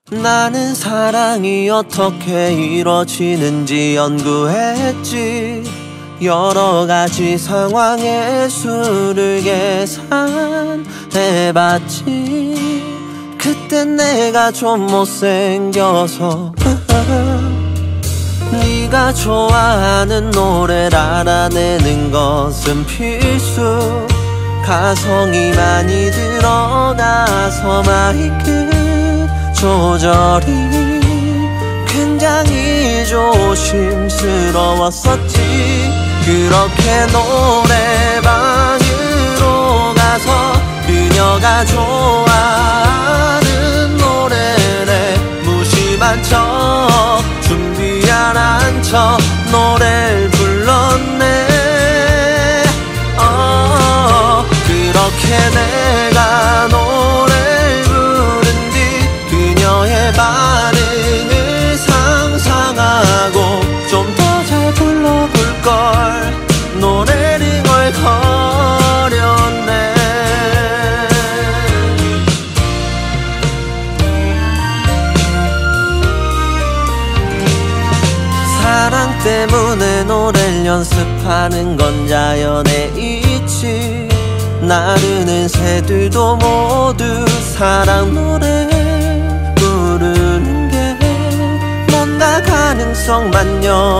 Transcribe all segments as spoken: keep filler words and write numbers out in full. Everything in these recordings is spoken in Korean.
나는 사랑이 어떻게 이루어지는지 연구했지. 여러 가지 상황의 수를 계산해봤지. 그땐 내가 좀 못생겨서 네가 좋아하는 노래를 알아내는 것은 필수. 가성이 많이 들어가서 마이크 조절이 굉장히 조심스러웠었지. 그렇게 노래방으로 가서 그녀가 좋아하는 노래를 무심한 척 준비 안 한 척 노래를 불렀네. 어, 그렇게 내가 노래를 부른 뒤 그녀의 반응을 상상하고 좀 더 잘 불러볼걸 노래를 걸거렸네. 사랑 때문에 노래를 연습하는 건 자연의 이치. 나르는 새들도 모두 사랑 노래 부르는 게 뭔가 가능성만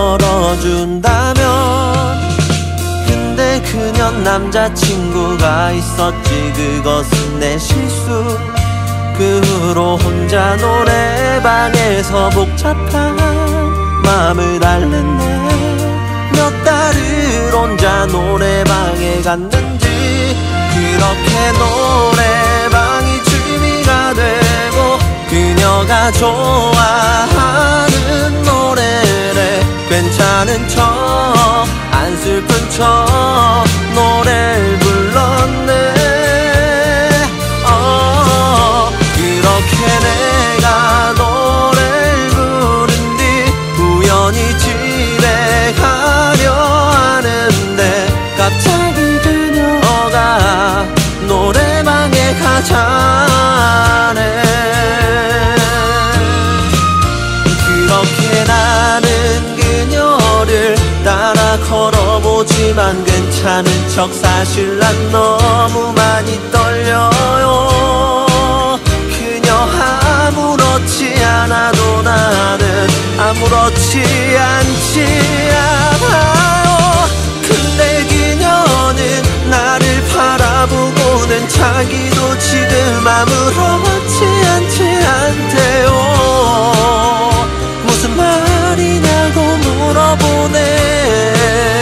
열어준다면. 근데 그년 남자친구가 있었지. 그것은 내 실수. 그 후로 혼자 노래방에서 복잡한 마음을 앓는네. 몇 달을 혼자 노래방에 갔는지. 그렇게 노래방이 취미가 되고 그녀가 좋아하는 노래를 괜찮은 척 안 슬픈 척 노래를 불렀네. 어, 그렇게 내가 노래를 부른 뒤 우연히 집에 가려 하는데 갑자기 그녀가 노래방에 가자네. 그렇게 나는 그녀를 따라 걸어보지만 괜찮은 척 사실 난 너무 많이 떨려요. 그녀 아무렇지 않아도 나는 아무렇지 않지 않아요. 근데 그녀는 나를 바라보고는 자기도 지금 아무렇지 않지 않대요. 무슨 말이냐고 물어보네.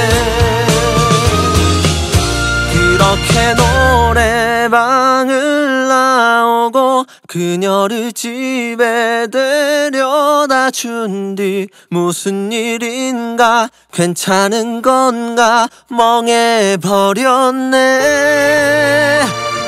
그렇게 노래방을 나오고 그녀를 집에 데려다 준 뒤 무슨 일인가 괜찮은 건가 멍해버렸네.